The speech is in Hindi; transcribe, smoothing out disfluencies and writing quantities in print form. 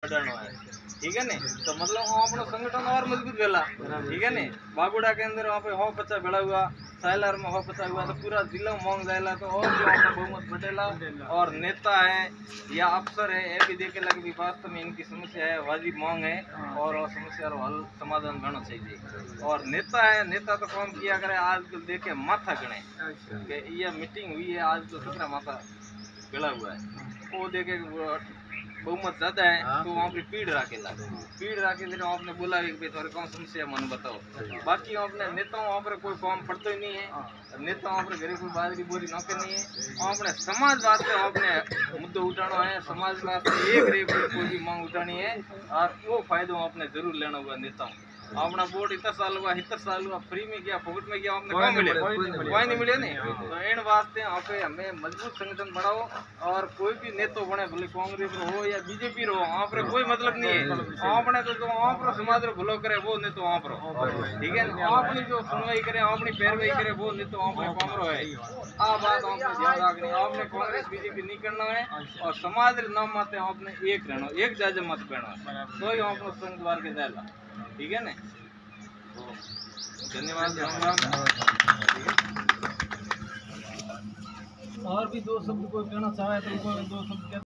उड़ानो है, ठीक है ने। तो मतलब अपना संगठन और मजबूत भेला, ठीक है ने। बागुड़ा के अंदर वहाँ पे हो पचा भेड़ा हुआ, साइलर में हो पचा हुआ, तो पूरा जिला मांग जाएगा। तो और जो आपका बहुमत बटेला और नेता है या अफसर है, ये भी देखे लगे भी वास्तव में इनकी समस्या है, वाजिब मांग है और समस्या का हल समाधान करना चाहिए। और नेता है, नेता तो काम किया करे, आजकल देखे माथा गणे कि ये मीटिंग हुई है आज तो 17 माथा भेड़ा हुआ है, वो देखे बहुमत ज्यादा है तो वहाँ पे पीड़ राखेला, पीड़ राखे फिर आपने बोला कि थोड़े कौन समस्या मन बताओ। बाकी आपने नेताओं वहाँ पर कोई काम पड़ता ही नहीं है, नेता वहाँ पर गरीब कोई बाजरी बोरी न करनी है, आपने समाज वास्ते आपने मुद्दे उठाना है, समाज वास्ते एक रेप कोई भी मांग उठानी है और वो फायदा आपने जरूर लेना हुआ। नेताओं अपना वोट इतना साल हुआ, 70 साल हुआ, फ्री में गया, फोकट में गया, आपने कहाँ मिले, कोई नहीं मिले नहीं। तो इन वास्ते आप हमें मजबूत संगठन बनाओ और कोई भी नेता बने, भले कांग्रेस हो या बीजेपी रो, वहाँ पर कोई मतलब नहीं है। आपने तो जो वहाँ पर समाज रो भलो करे वो नेता वहाँ पर, ठीक है। आपने जो सुनवाई करे, अपनी पैरवाई करे वो नेता वहाँ पर काम रो है। आ बात आपने ध्यान रखनी, आपने कांग्रेस बीजेपी नहीं करना है और समाज रे नाम माते आपने एक रहना, एक जाजे मत करना, तो ही आपने संघ द्वार के जाएगा, ठीक है ने। धन्यवाद। और भी दो शब्द कोई कहना चाहे तो दो शब्द